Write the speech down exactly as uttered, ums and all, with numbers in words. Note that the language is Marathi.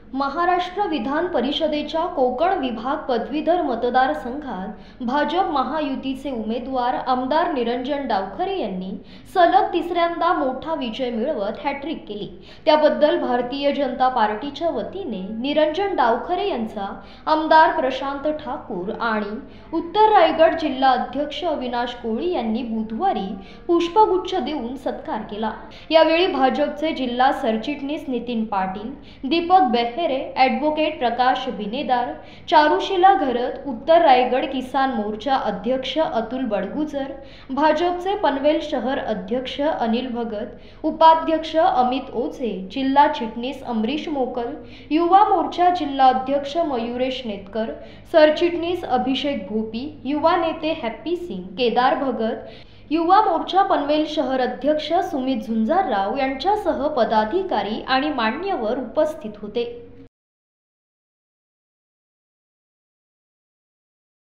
महाराष्ट्र विधान परिषदेच्या कोकण विभाग पदवीधर मतदारसंघात भाजप महायुतीचे उमेदवार आमदार निरंजन डावखरे यांनी सलग तिसऱ्यांदा मोठा विजय मिळवत हॅट्रिक केली। त्याबद्दल भारतीय जनता पार्टीच्या वतीने निरंजन डावखरे यांचा आमदार प्रशांत ठाकूर आणि उत्तर रायगड जिल्हा अध्यक्ष अविनाश कोळी यांनी बुधवारी पुष्पगुच्छ देऊन सत्कार केला। यावेळी भाजपचे जिल्हा सरचिटणीस नितीन पाटील, दीपक बेहेरे, ॲडव्होकेट प्रकाश बिनेदार, चारुशीला घरत, उत्तर रायगड किसान मोर्चा अध्यक्ष अतुल बडगुजर, भाजपचे पनवेल शहर अध्यक्ष अनिल भगत, उपाध्यक्ष अमित ओझे, जिल्हा चिटणीस अमरीश मोकल, युवा मोर्चा जिल्हा अध्यक्ष मयुरेश नेतकर, सरचिटणीस अभिषेक भोपी, युवा नेते हॅप्पी सिंग, केदार भगत, युवा मोर्चा पनवेल शहर अध्यक्ष सुमित झुंजारराव यांच्यासह पदाधिकारी आणि मान्यवर उपस्थित होते।